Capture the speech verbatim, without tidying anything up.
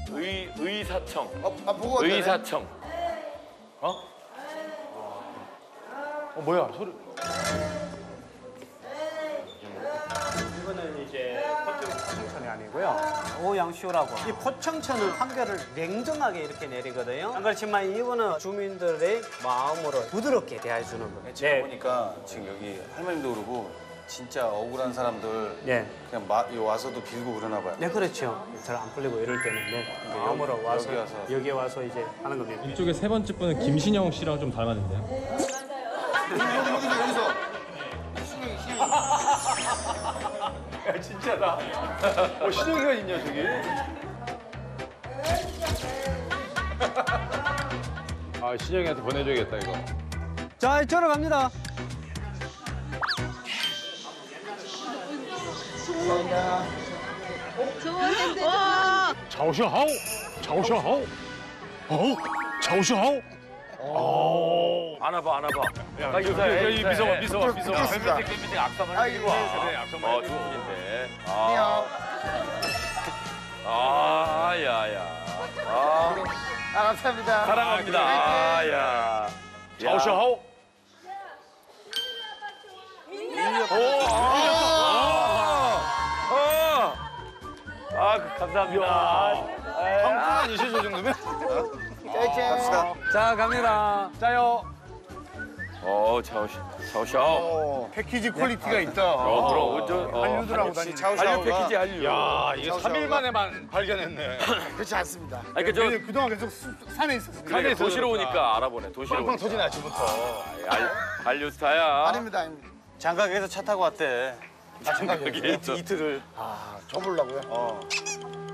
의 의사청. 어, 아, 보고 왔네. 의사청. 어? 어 뭐야 소리. 이거는 이제 포청천이 아니고요. 오양쇼라고. 이 포청천은 판결을 냉정하게 이렇게 내리거든요. 그렇지만 이거는 주민들의 마음으로 부드럽게 대해주는 거예요. 제가 보니까 지금 여기 할머님도 그러고 진짜 억울한 사람들 네. 그냥 마, 여 와서도 빌고 그러나 봐요. 네, 그렇죠. 잘 안 풀리고 이럴 때는 네. 염으로 와서, 여기 와서. 여기 와서 이제 하는 겁니다. 이쪽에 세 번째 분은 김신영 씨랑 좀 닮았는데요. 여기서 여기서. 야 진짜다. 어 신영이가 있냐 저기. 아 신영이한테 보내줘야겠다 이거. 자, 이쪽으로 갑니다. 와! 朝向好，朝向好，好，朝向好。 안아봐 안아봐. 야, 나 유사해. 이 미소봐 미소봐 미소봐. 뱀미팅 뱀미팅 악상을 하는 거. 그래 악성만. 어 좋은데. 아. 아 야야. 아 아, 감사합니다. 사랑합니다. 아 야. 朝向好。 오. 아. 아 그, 감사합니다. 한분 아니시죠 저 정도면? 짜이짠. 자, 갑니다. 짜요. 어 차오샤 차오샤. 어, 패키지 퀄리티가 있다. 어 그럼 어쩌. 어, 한류들하고 다니 한류 차오샤오가. 패키지 한류. 야 이게 삼 일 만에만 발견했네. 그렇지 않습니다. 아니 그저 왜냐면 그동안 계속 수, 산에 있었어요. 그래, 도시로 오니까 알아보네. 도시로 빵빵 오니까. 터지네 아침부터. 알- 한류 스타야. 아닙니다, 아닙니다. 장가게에서 차 타고 왔대. 아, 생각이 여기 이틀을. 아, 줘보려고요? 어.